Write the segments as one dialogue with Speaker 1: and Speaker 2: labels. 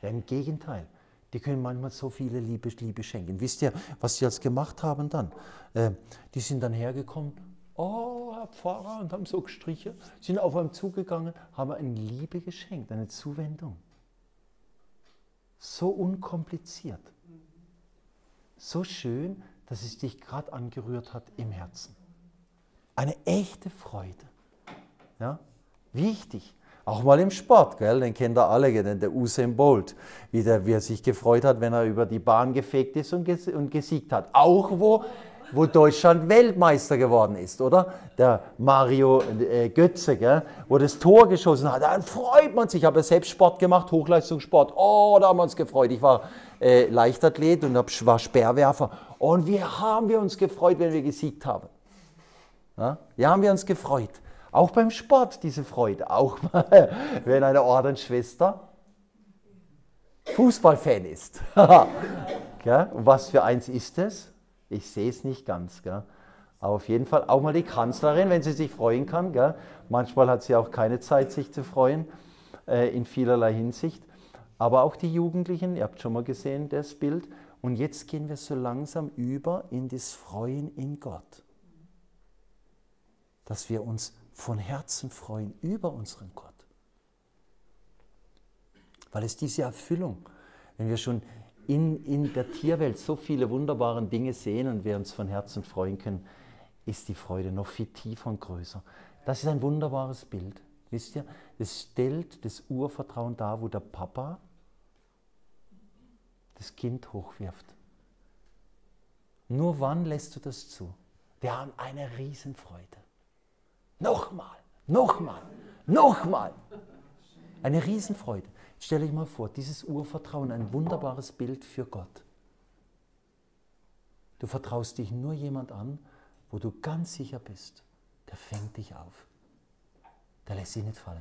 Speaker 1: Ja, im Gegenteil. Die können manchmal so viele Liebe schenken. Wisst ihr, was die jetzt gemacht haben dann? Die sind dann hergekommen, oh, Herr Pfarrer, und haben so gestrichen, sind auf einem zugegangen, haben eine Liebe geschenkt, eine Zuwendung. So unkompliziert. So schön, dass es dich gerade angerührt hat im Herzen. Eine echte Freude. Ja? Wichtig. Auch mal im Sport, gell? Den kennt ihr alle, der Usain Bolt, wie er sich gefreut hat, wenn er über die Bahn gefegt ist und gesiegt hat. Auch wo Deutschland Weltmeister geworden ist, oder? Der Mario Götze, gell? Wo das Tor geschossen hat, dann freut man sich. Ich habe ja selbst Sport gemacht, Hochleistungssport. Oh, da haben wir uns gefreut. Ich war Leichtathlet und war Speerwerfer. Und wie haben wir uns gefreut, wenn wir gesiegt haben? Ja? Wie haben wir uns gefreut? Auch beim Sport diese Freude. Auch mal, wenn eine Ordensschwester Fußballfan ist. Ja? Und was für eins ist es? Ich sehe es nicht ganz. Gell? Aber auf jeden Fall auch mal die Kanzlerin, wenn sie sich freuen kann. Gell? Manchmal hat sie auch keine Zeit, sich zu freuen, in vielerlei Hinsicht. Aber auch die Jugendlichen, ihr habt schon mal gesehen, das Bild. Und jetzt gehen wir so langsam über in das Freuen in Gott. Dass wir uns von Herzen freuen über unseren Gott. Weil es diese Erfüllung, wenn wir schon in der Tierwelt so viele wunderbare Dinge sehen und wir uns von Herzen freuen können, ist die Freude noch viel tiefer und größer. Das ist ein wunderbares Bild. Wisst ihr, es stellt das Urvertrauen dar, wo der Papa das Kind hochwirft. Nur wann lässt du das zu? Wir haben eine Riesenfreude. Nochmal, nochmal, nochmal. Eine Riesenfreude. Stell euch mal vor, dieses Urvertrauen, ein wunderbares Bild für Gott. Du vertraust dich nur jemand an, wo du ganz sicher bist, der fängt dich auf. Der lässt sich nicht fallen.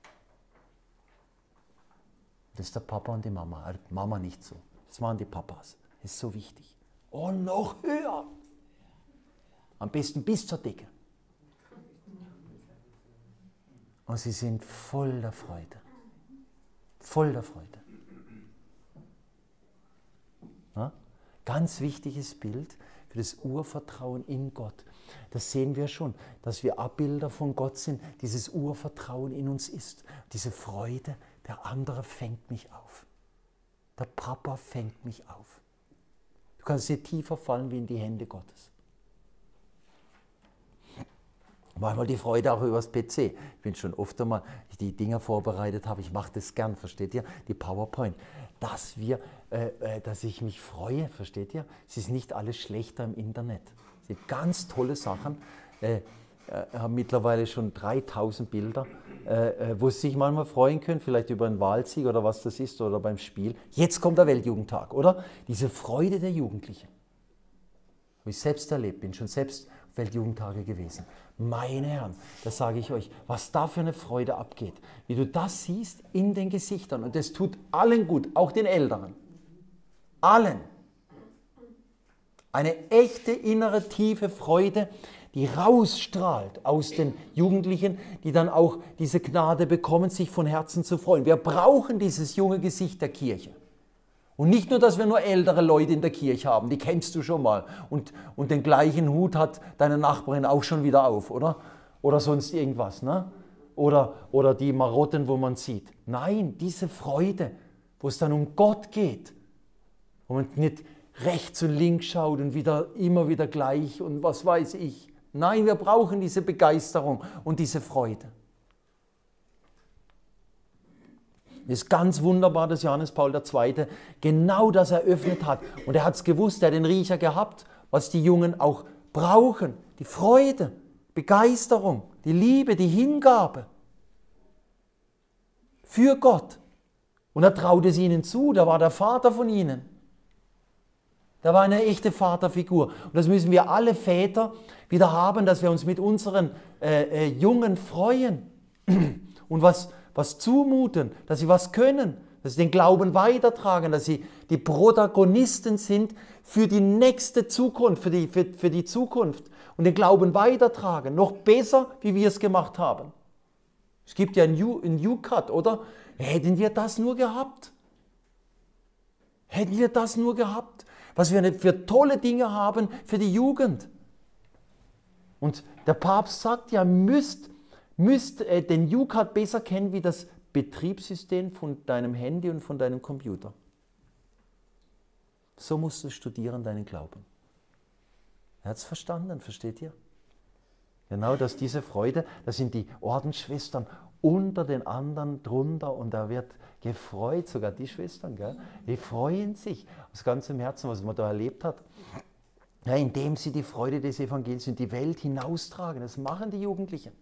Speaker 1: Das ist der Papa und die Mama. Mama nicht so. Das machen die Papas. Das ist so wichtig. Und noch höher. Am besten bis zur Decke. Und sie sind voll der Freude. Voll der Freude. Ja? Ganz wichtiges Bild für das Urvertrauen in Gott. Das sehen wir schon, dass wir Abbilder von Gott sind, dieses Urvertrauen in uns ist. Diese Freude, der andere fängt mich auf. Der Papa fängt mich auf. Du kannst dir tiefer fallen wie in die Hände Gottes. Manchmal die Freude auch übers PC. Ich bin schon oft einmal, die Dinger vorbereitet habe, ich mache das gern, versteht ihr? Die PowerPoint. Dass ich mich freue, versteht ihr? Es ist nicht alles schlechter im Internet. Es sind ganz tolle Sachen. Haben mittlerweile schon 3000 Bilder, wo Sie sich manchmal freuen können, vielleicht über einen Wahlsieg oder was das ist oder beim Spiel. Jetzt kommt der Weltjugendtag, oder? Diese Freude der Jugendlichen. Habe ich selbst erlebt, bin schon selbst auf Weltjugendtage gewesen. Meine Herren, das sage ich euch, was da für eine Freude abgeht. Wie du das siehst in den Gesichtern. Und das tut allen gut, auch den Älteren. Allen. Eine echte innere tiefe Freude, die rausstrahlt aus den Jugendlichen, die dann auch diese Gnade bekommen, sich von Herzen zu freuen. Wir brauchen dieses junge Gesicht der Kirche. Und nicht nur, dass wir nur ältere Leute in der Kirche haben, die kennst du schon mal. Und den gleichen Hut hat deine Nachbarin auch schon wieder auf, oder? Oder sonst irgendwas, ne? Oder die Marotten, wo man sieht. Nein, diese Freude, wo es dann um Gott geht. Wo man nicht rechts und links schaut und immer wieder gleich und was weiß ich. Nein, wir brauchen diese Begeisterung und diese Freude. Es ist ganz wunderbar, dass Johannes Paul II. Genau das eröffnet hat. Und er hat es gewusst, er hat den Riecher gehabt, was die Jungen auch brauchen. Die Freude, Begeisterung, die Liebe, die Hingabe für Gott. Und er traute es ihnen zu, da war der Vater von ihnen. Da war eine echte Vaterfigur. Und das müssen wir alle Väter wieder haben, dass wir uns mit unseren Jungen freuen und was zumuten, dass sie was können, dass sie den Glauben weitertragen, dass sie die Protagonisten sind für die nächste Zukunft, für die Zukunft und den Glauben weitertragen. Noch besser, wie wir es gemacht haben. Es gibt ja einen U-Cut, oder? Hätten wir das nur gehabt? Hätten wir das nur gehabt, was wir für tolle Dinge haben für die Jugend. Und der Papst sagt ja, müsst den UCAT besser kennen wie das Betriebssystem von deinem Handy und von deinem Computer. So musst du studieren, deinen Glauben. Er hat es verstanden, versteht ihr? Genau, dass diese Freude, das sind die Ordensschwestern unter den anderen drunter und da wird gefreut, sogar die Schwestern, gell? Die freuen sich aus ganzem Herzen, was man da erlebt hat. Ja, indem sie die Freude des Evangeliums in die Welt hinaustragen. Das machen die Jugendlichen.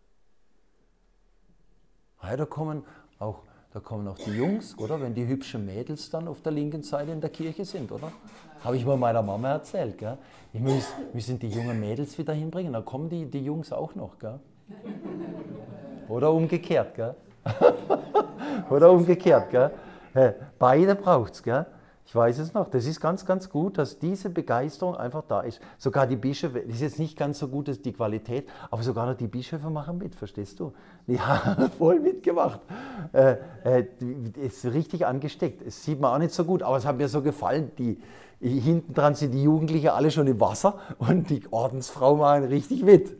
Speaker 1: Ja, da kommen auch die Jungs, oder? Wenn die hübschen Mädels dann auf der linken Seite in der Kirche sind, oder? Habe ich mal meiner Mama erzählt, gell? Wir müssen die jungen Mädels wieder hinbringen, dann kommen die Jungs auch noch, gell? Oder umgekehrt, gell? Oder umgekehrt, gell? Beide braucht es, gell? Ich weiß es noch, das ist ganz, ganz gut, dass diese Begeisterung einfach da ist. Sogar die Bischöfe, das ist jetzt nicht ganz so gut, die Qualität, aber sogar noch die Bischöfe machen mit, verstehst du? Die haben voll mitgemacht. Ist richtig angesteckt. Es sieht man auch nicht so gut, aber es hat mir so gefallen. Hinten dran sind die Jugendlichen alle schon im Wasser und die Ordensfrau machen richtig mit.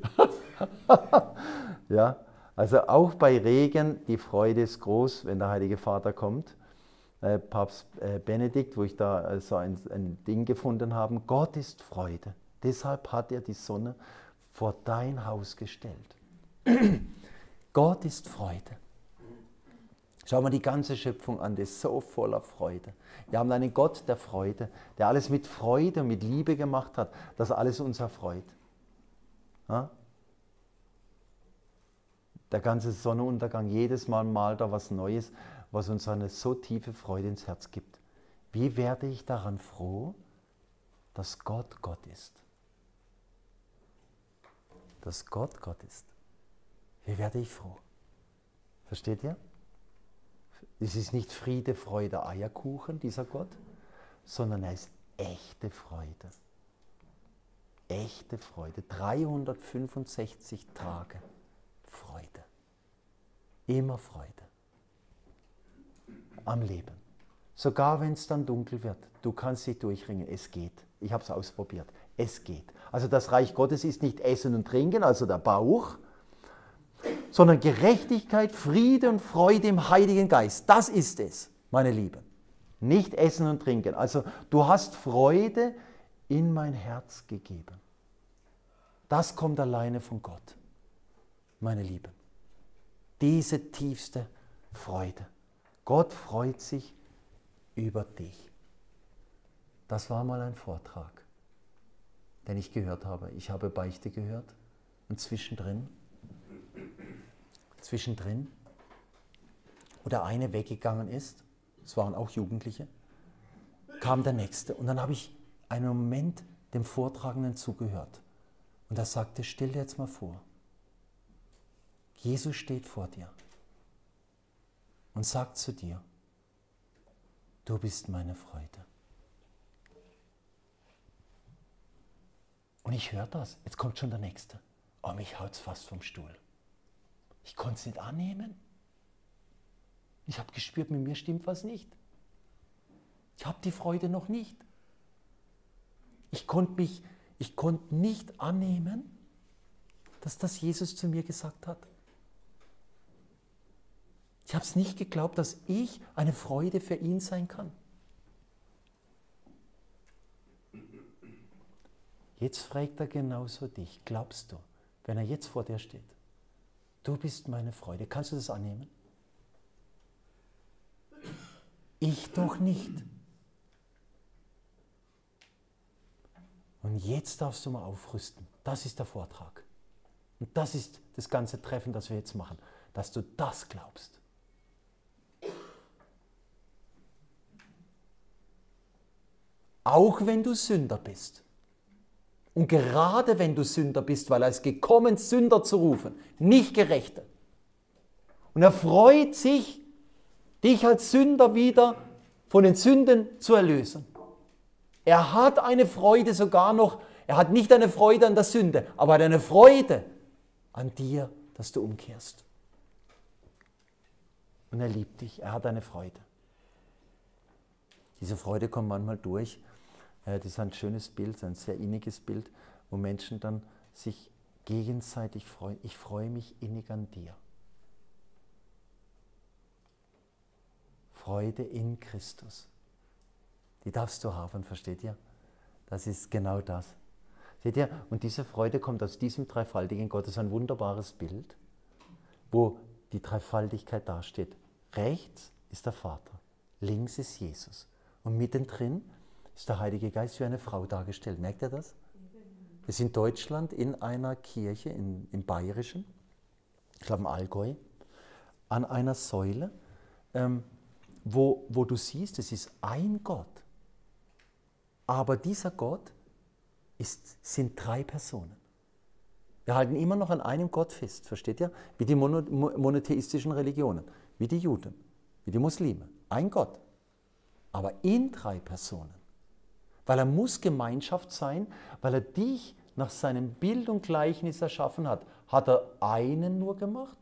Speaker 1: Ja, also auch bei Regen, die Freude ist groß, wenn der Heilige Vater kommt. Papst Benedikt, wo ich da so ein Ding gefunden habe, Gott ist Freude. Deshalb hat er die Sonne vor dein Haus gestellt. Gott ist Freude. Schau mal die ganze Schöpfung an, die ist so voller Freude. Wir haben einen Gott der Freude, der alles mit Freude und mit Liebe gemacht hat, das alles uns erfreut. Ja? Der ganze Sonnenuntergang, jedes Mal malt er was Neues, was uns eine so tiefe Freude ins Herz gibt. Wie werde ich daran froh, dass Gott Gott ist? Dass Gott Gott ist. Wie werde ich froh? Versteht ihr? Es ist nicht Friede, Freude, Eierkuchen, dieser Gott, sondern er ist echte Freude. Echte Freude. 365 Tage Freude. Immer Freude. Am Leben. Sogar wenn es dann dunkel wird, du kannst dich durchringen, es geht. Ich habe es ausprobiert, es geht. Also das Reich Gottes ist nicht Essen und Trinken, also der Bauch, sondern Gerechtigkeit, Friede und Freude im Heiligen Geist. Das ist es, meine Lieben. Nicht Essen und Trinken. Also du hast Freude in mein Herz gegeben. Das kommt alleine von Gott, meine Lieben. Diese tiefste Freude. Gott freut sich über dich. Das war mal ein Vortrag, den ich gehört habe. Ich habe Beichte gehört und zwischendrin, wo der eine weggegangen ist, es waren auch Jugendliche, kam der nächste. Und dann habe ich einen Moment dem Vortragenden zugehört. Und er sagte, stell dir jetzt mal vor, Jesus steht vor dir und sagt zu dir, du bist meine Freude. Und ich höre das, jetzt kommt schon der Nächste. Aber mich haut es fast vom Stuhl. Ich konnte es nicht annehmen. Ich habe gespürt, mit mir stimmt was nicht. Ich habe die Freude noch nicht. Ich konnte nicht annehmen, dass das Jesus zu mir gesagt hat. Ich habe es nicht geglaubt, dass ich eine Freude für ihn sein kann. Jetzt fragt er genauso dich, glaubst du, wenn er jetzt vor dir steht, du bist meine Freude, kannst du das annehmen? Ich doch nicht. Und jetzt darfst du mal aufrüsten. Das ist der Vortrag. Und das ist das ganze Treffen, das wir jetzt machen, dass du das glaubst. Auch wenn du Sünder bist. Und gerade wenn du Sünder bist, weil er ist gekommen, Sünder zu rufen, nicht Gerechte. Und er freut sich, dich als Sünder wieder von den Sünden zu erlösen. Er hat eine Freude sogar noch, er hat nicht eine Freude an der Sünde, aber er hat eine Freude an dir, dass du umkehrst. Und er liebt dich, er hat eine Freude. Diese Freude kommt manchmal durch. Das ist ein schönes Bild, ein sehr inniges Bild, wo Menschen dann sich gegenseitig freuen. Ich freue mich innig an dir. Freude in Christus. Die darfst du haben, versteht ihr? Das ist genau das. Seht ihr? Und diese Freude kommt aus diesem dreifaltigen Gott. Das ist ein wunderbares Bild, wo die Dreifaltigkeit dasteht. Rechts ist der Vater, links ist Jesus. Und mittendrin ist der Heilige Geist wie eine Frau dargestellt. Merkt ihr das? Wir sind in Deutschland in einer Kirche, im Bayerischen, ich glaube im Allgäu, an einer Säule, wo du siehst, es ist ein Gott. Aber dieser Gott sind drei Personen. Wir halten immer noch an einem Gott fest, versteht ihr? Wie die monotheistischen Religionen, wie die Juden, wie die Muslime. Ein Gott, aber in drei Personen. Weil er muss Gemeinschaft sein, weil er dich nach seinem Bild und Gleichnis erschaffen hat. Hat er einen nur gemacht?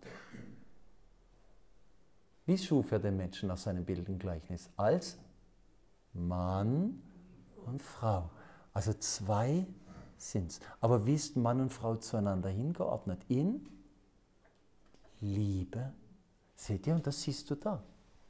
Speaker 1: Wie schuf er den Menschen nach seinem Bild und Gleichnis? Als Mann und Frau. Also zwei sind es. Aber wie ist Mann und Frau zueinander hingeordnet? In Liebe. Seht ihr? Und das siehst du da.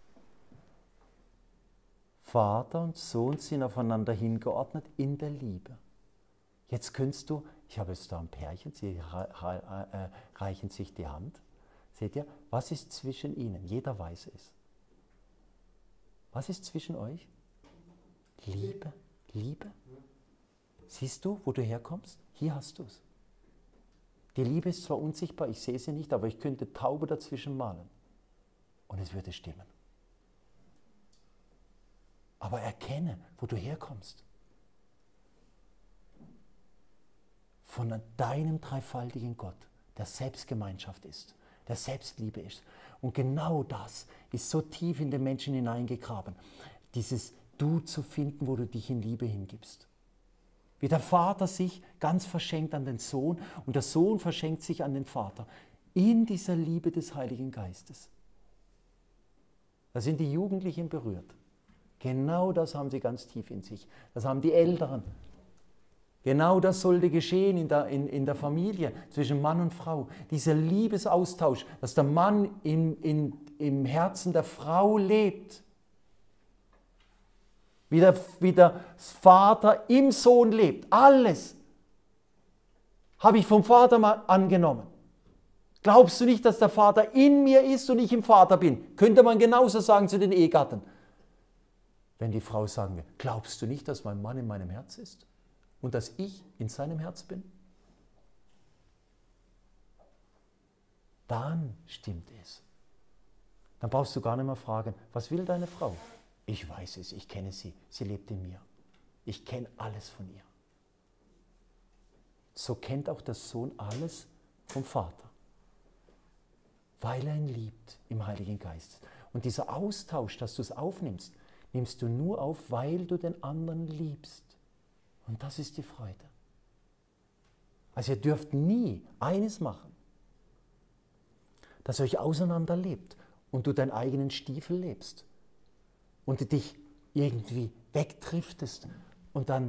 Speaker 1: Vater und Sohn sind aufeinander hingeordnet in der Liebe. Jetzt könntest du, ich habe jetzt da ein Pärchen, sie reichen sich die Hand. Seht ihr, was ist zwischen ihnen? Jeder weiß es. Was ist zwischen euch? Liebe. Liebe. Siehst du, wo du herkommst? Hier hast du es. Die Liebe ist zwar unsichtbar, ich sehe sie nicht, aber ich könnte Taube dazwischen malen. Und es würde stimmen. Aber erkenne, wo du herkommst. Von deinem dreifaltigen Gott, der Selbstgemeinschaft ist, der Selbstliebe ist. Und genau das ist so tief in den Menschen hineingegraben, dieses Du zu finden, wo du dich in Liebe hingibst. Wie der Vater sich ganz verschenkt an den Sohn und der Sohn verschenkt sich an den Vater. In dieser Liebe des Heiligen Geistes. Da sind die Jugendlichen berührt. Genau das haben sie ganz tief in sich. Das haben die Älteren. Genau das sollte geschehen in der Familie zwischen Mann und Frau. Dieser Liebesaustausch, dass der Mann im Herzen der Frau lebt. Wie der Vater im Sohn lebt. Alles habe ich vom Vater mal angenommen. Glaubst du nicht, dass der Vater in mir ist und ich im Vater bin? Könnte man genauso sagen zu den Ehegatten. Wenn die Frau sagen will, glaubst du nicht, dass mein Mann in meinem Herz ist und dass ich in seinem Herz bin? Dann stimmt es. Dann brauchst du gar nicht mehr fragen, was will deine Frau? Ich weiß es, ich kenne sie, sie lebt in mir. Ich kenne alles von ihr. So kennt auch der Sohn alles vom Vater, weil er ihn liebt im Heiligen Geist. Und dieser Austausch, dass du es aufnimmst, nimmst du nur auf, weil du den anderen liebst. Und das ist die Freude. Also ihr dürft nie eines machen, dass ihr euch auseinanderlebt und du deinen eigenen Stiefel lebst und du dich irgendwie wegdriftest und dann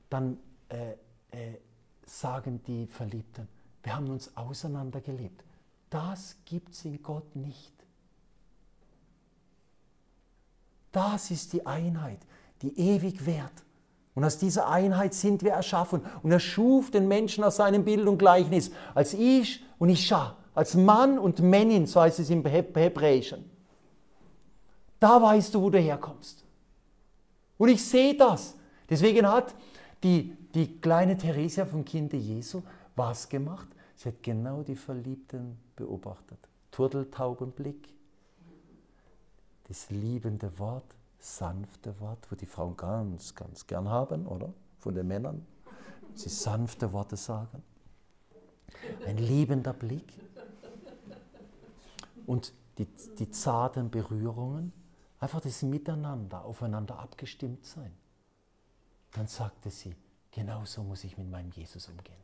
Speaker 1: sagen die Verliebten, wir haben uns auseinandergelebt. Das gibt es in Gott nicht. Das ist die Einheit, die ewig währt. Und aus dieser Einheit sind wir erschaffen. Und er schuf den Menschen aus seinem Bild und Gleichnis, als Ish und Isha, als Mann und Männin, so heißt es im Hebräischen. Da weißt du, wo du herkommst. Und ich sehe das. Deswegen hat die kleine Theresia vom Kinde Jesu was gemacht? Sie hat genau die Verliebten beobachtet. Turteltaubenblick. Das liebende Wort, sanfte Wort, wo die Frauen ganz, ganz gern haben, oder? Von den Männern. Sie sanfte Worte sagen. Ein liebender Blick. Und die zarten Berührungen. Einfach das Miteinander, aufeinander abgestimmt sein. Dann sagte sie, genau so muss ich mit meinem Jesus umgehen.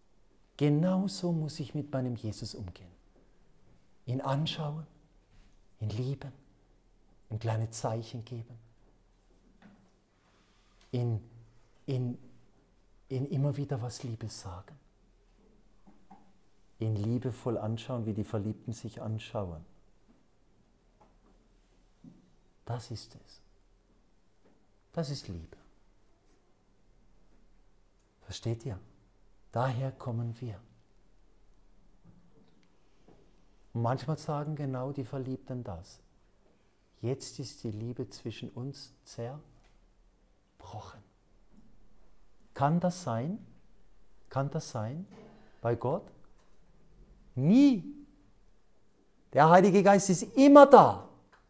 Speaker 1: Genauso muss ich mit meinem Jesus umgehen. Ihn anschauen, ihn lieben, ihm kleine Zeichen geben, ihn immer wieder was Liebes sagen, ihn liebevoll anschauen, wie die Verliebten sich anschauen. Das ist es. Das ist Liebe. Versteht ihr? Daher kommen wir. Und manchmal sagen genau die Verliebten das. Jetzt ist die Liebe zwischen uns zerbrochen. Kann das sein? Kann das sein? Bei Gott? Nie. Der Heilige Geist ist immer da.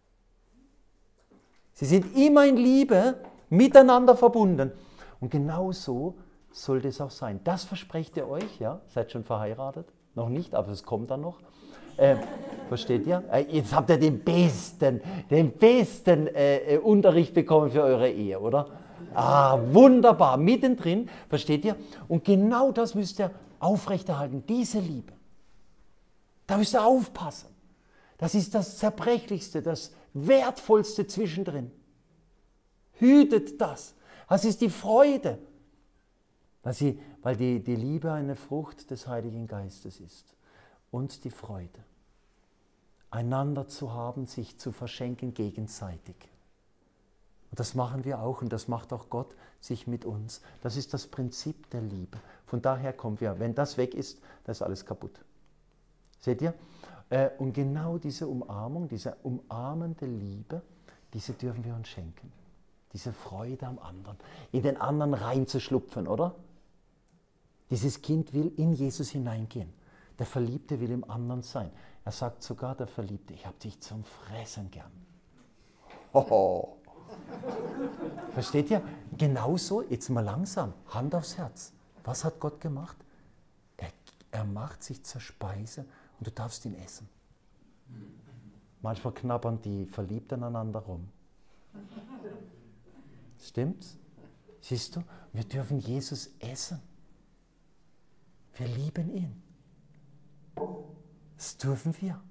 Speaker 1: Sie sind immer in Liebe, miteinander verbunden. Und genau so sollte es auch sein. Das versprecht ihr euch, ja? Seid schon verheiratet? Noch nicht, aber es kommt dann noch. Versteht ihr? Jetzt habt ihr den besten Unterricht bekommen für eure Ehe, oder? Ah, wunderbar, mittendrin, versteht ihr? Und genau das müsst ihr aufrechterhalten, diese Liebe. Da müsst ihr aufpassen. Das ist das Zerbrechlichste, das Wertvollste zwischendrin. Hütet das. Das ist die Freude. Weil die Liebe eine Frucht des Heiligen Geistes ist. Und die Freude, einander zu haben, sich zu verschenken gegenseitig. Und das machen wir auch und das macht auch Gott sich mit uns. Das ist das Prinzip der Liebe. Von daher kommen wir. Wenn das weg ist, dann ist alles kaputt. Seht ihr? Und genau diese Umarmung, diese umarmende Liebe, diese dürfen wir uns schenken. Diese Freude am anderen, in den anderen reinzuschlupfen, oder? Dieses Kind will in Jesus hineingehen. Der Verliebte will im anderen sein. Er sagt sogar, der Verliebte, ich habe dich zum Fressen gern. Hoho. Versteht ihr? Genauso, jetzt mal langsam, Hand aufs Herz. Was hat Gott gemacht? Er macht sich zur Speise und du darfst ihn essen. Manchmal knabbern die Verliebten aneinander rum. Stimmt's? Siehst du, wir dürfen Jesus essen. Wir lieben ihn. Das dürfen wir.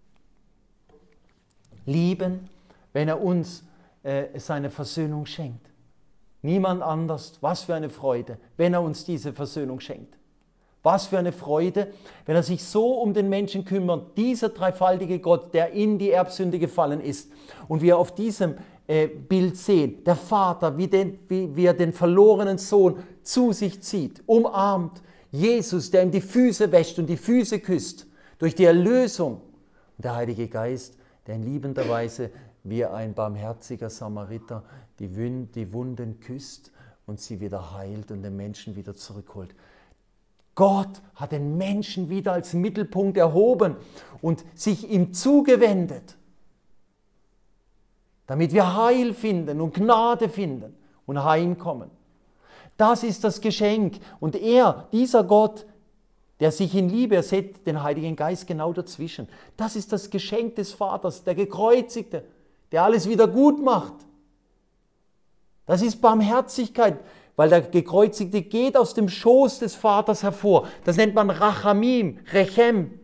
Speaker 1: Lieben, wenn er uns seine Versöhnung schenkt. Niemand anders. Was für eine Freude, wenn er uns diese Versöhnung schenkt. Was für eine Freude, wenn er sich so um den Menschen kümmert, dieser dreifaltige Gott, der in die Erbsünde gefallen ist. Und wir auf diesem Bild sehen, der Vater, wie er den verlorenen Sohn zu sich zieht, umarmt. Jesus, der ihm die Füße wäscht und die Füße küsst, durch die Erlösung. Und der Heilige Geist, der in liebender Weise wie ein barmherziger Samariter die Wunden küsst und sie wieder heilt und den Menschen wieder zurückholt. Gott hat den Menschen wieder als Mittelpunkt erhoben und sich ihm zugewendet, damit wir Heil finden und Gnade finden und heimkommen. Das ist das Geschenk. Und dieser Gott, der sich in Liebe, er seht den Heiligen Geist genau dazwischen. Das ist das Geschenk des Vaters, der Gekreuzigte, der alles wieder gut macht. Das ist Barmherzigkeit, weil der Gekreuzigte geht aus dem Schoß des Vaters hervor. Das nennt man Rachamim, Rechem.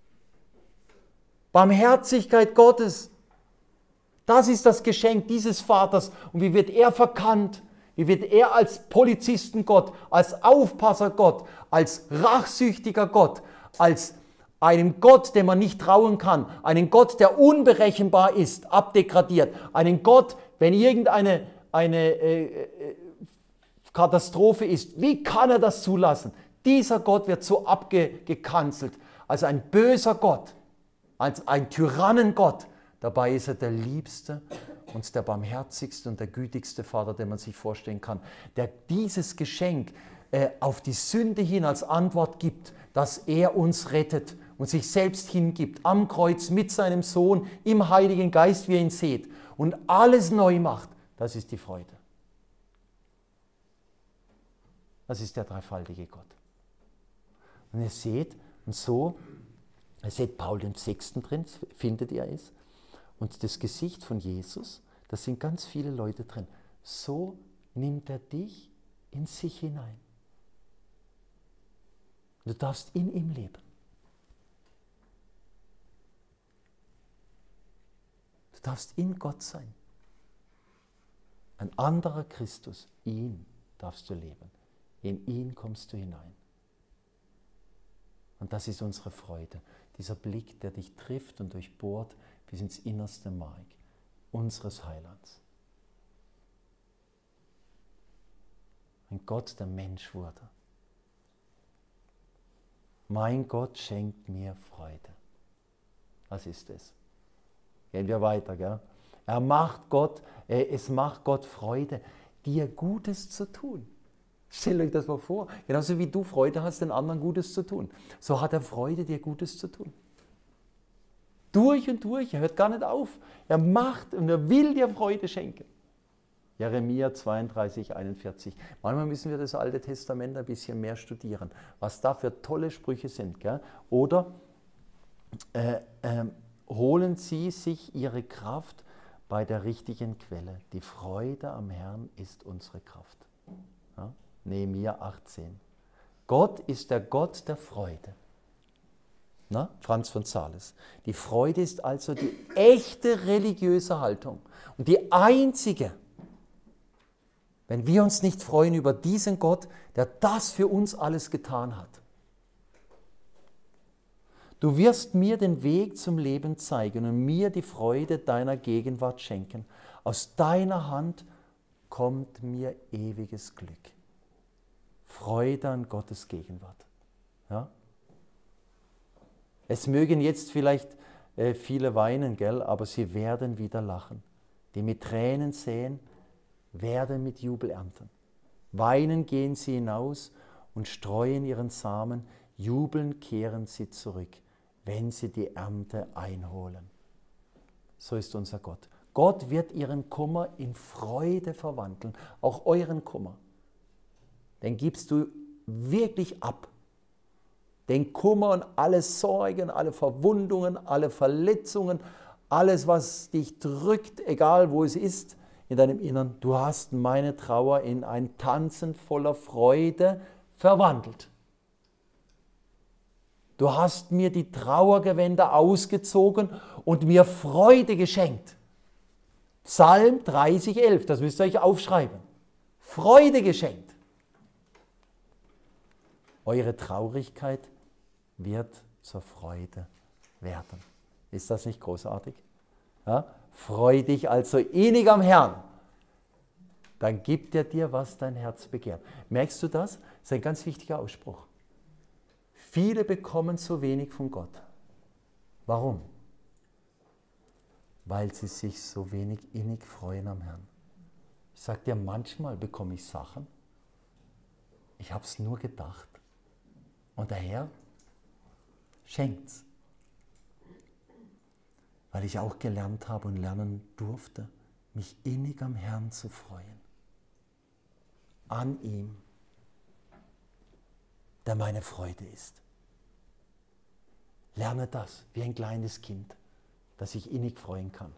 Speaker 1: Barmherzigkeit Gottes. Das ist das Geschenk dieses Vaters. Und wie wird er verkannt? Wie wird er als Polizistengott, als Aufpassergott, als rachsüchtiger Gott, als einem Gott, dem man nicht trauen kann, einen Gott, der unberechenbar ist, abdegradiert, einen Gott, wenn irgendeine Katastrophe ist, wie kann er das zulassen? Dieser Gott wird so abgekanzelt, als ein böser Gott, als ein Tyrannengott. Dabei ist er der liebste und der barmherzigste und der gütigste Vater, den man sich vorstellen kann, der dieses Geschenk auf die Sünde hin als Antwort gibt, dass er uns rettet und sich selbst hingibt am Kreuz mit seinem Sohn im Heiligen Geist, wie ihr ihn seht, und alles neu macht. Das ist die Freude. Das ist der dreifaltige Gott. Und ihr seht, und so, ihr seht Paul den 6. drin, findet ihr es, und das Gesicht von Jesus, da sind ganz viele Leute drin. So nimmt er dich in sich hinein. Du darfst in ihm leben. darfst in Gott sein. Ein anderer Christus, ihn darfst du leben. In ihn kommst du hinein. Und das ist unsere Freude. Dieser Blick, der dich trifft und durchbohrt bis ins innerste Mark unseres Heilands. Ein Gott, der Mensch wurde. Mein Gott schenkt mir Freude. Was ist es? Gehen wir weiter, gell? Es macht Gott Freude, dir Gutes zu tun. Stellt euch das mal vor. Genauso wie du Freude hast, den anderen Gutes zu tun. So hat er Freude, dir Gutes zu tun. Durch und durch, er hört gar nicht auf. Er macht und er will dir Freude schenken. Jeremia 32, 41. Manchmal müssen wir das Alte Testament ein bisschen mehr studieren, was da für tolle Sprüche sind. Gell? Oder holen Sie sich Ihre Kraft bei der richtigen Quelle. Die Freude am Herrn ist unsere Kraft. Ja? Nehemia 18. Gott ist der Gott der Freude. Na? Franz von Sales. Die Freude ist also die echte religiöse Haltung. Und die einzige, wenn wir uns nicht freuen über diesen Gott, der das für uns alles getan hat. Du wirst mir den Weg zum Leben zeigen und mir die Freude deiner Gegenwart schenken. Aus deiner Hand kommt mir ewiges Glück. Freude an Gottes Gegenwart. Ja? Es mögen jetzt vielleicht viele weinen, gell, aber sie werden wieder lachen. Die mit Tränen säen, werden mit Jubel ernten. Weinen gehen sie hinaus und streuen ihren Samen, jubeln kehren sie zurück, wenn sie die Ernte einholen. So ist unser Gott. Gott wird ihren Kummer in Freude verwandeln, auch euren Kummer. Den gibst du wirklich ab. Den Kummer und alle Sorgen, alle Verwundungen, alle Verletzungen, alles, was dich drückt, egal wo es ist, in deinem Innern, du hast meine Trauer in ein Tanzen voller Freude verwandelt. Du hast mir die Trauergewänder ausgezogen und mir Freude geschenkt. Psalm 30, 11, das müsst ihr euch aufschreiben. Freude geschenkt. Eure Traurigkeit wird zur Freude werden. Ist das nicht großartig? Ja? Freu dich also innig am Herrn. Dann gibt er dir, was dein Herz begehrt. Merkst du das? Das ist ein ganz wichtiger Ausspruch. Viele bekommen so wenig von Gott. Warum? Weil sie sich so wenig innig freuen am Herrn. Ich sage dir, manchmal bekomme ich Sachen, ich habe es nur gedacht. Und der Herr schenkt's. Weil ich auch gelernt habe und lernen durfte, mich innig am Herrn zu freuen. An ihm, der meine Freude ist. Lerne das, wie ein kleines Kind, das sich innig freuen kann.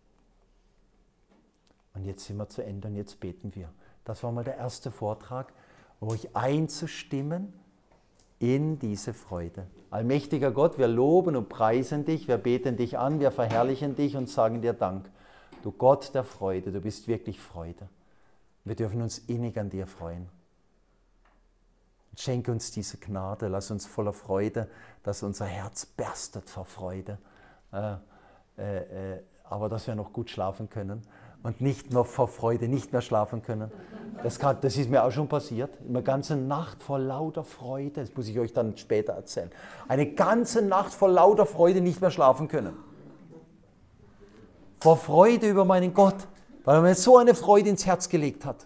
Speaker 1: Und jetzt sind wir zu Ende und jetzt beten wir. Das war mal der erste Vortrag, euch einzustimmen in diese Freude. Allmächtiger Gott, wir loben und preisen dich, wir beten dich an, wir verherrlichen dich und sagen dir Dank. Du Gott der Freude, du bist wirklich Freude. Wir dürfen uns innig an dir freuen. Schenke uns diese Gnade, lass uns voller Freude, dass unser Herz berstet vor Freude, aber dass wir noch gut schlafen können und nicht nur vor Freude nicht mehr schlafen können. Das ist mir auch schon passiert, eine ganze Nacht vor lauter Freude, das muss ich euch dann später erzählen, eine ganze Nacht vor lauter Freude nicht mehr schlafen können. Vor Freude über meinen Gott, weil er mir so eine Freude ins Herz gelegt hat.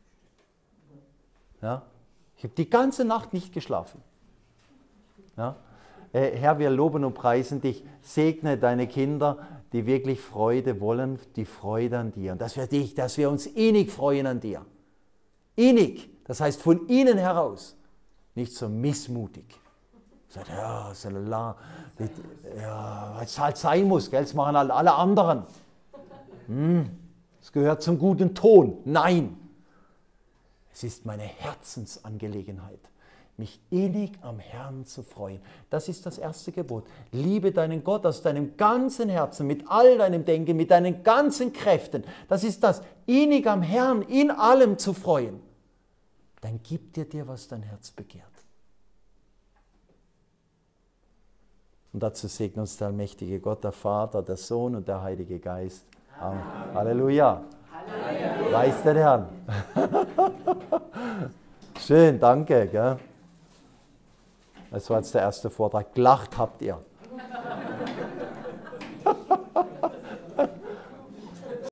Speaker 1: Ja? Ich habe die ganze Nacht nicht geschlafen. Ja? Herr, wir loben und preisen dich. Segne deine Kinder, die wirklich Freude wollen, die Freude an dir. Und dass wir uns innig freuen an dir. Innig, das heißt von ihnen heraus. Nicht so missmutig. Sagt, ja, salala, ja, was es halt sein muss, gell? Das machen halt alle anderen. Es gehört zum guten Ton. Nein. Es ist meine Herzensangelegenheit, mich innig am Herrn zu freuen. Das ist das erste Gebot. Liebe deinen Gott aus deinem ganzen Herzen, mit all deinem Denken, mit deinen ganzen Kräften. Das ist das, innig am Herrn, in allem zu freuen. Dann gibt er dir, was dein Herz begehrt. Und dazu segne uns der allmächtige Gott, der Vater, der Sohn und der Heilige Geist. Amen. Halleluja. Halleluja. Preis den Herrn. Schön, danke. Gell? Das war jetzt der erste Vortrag. Gelacht habt ihr.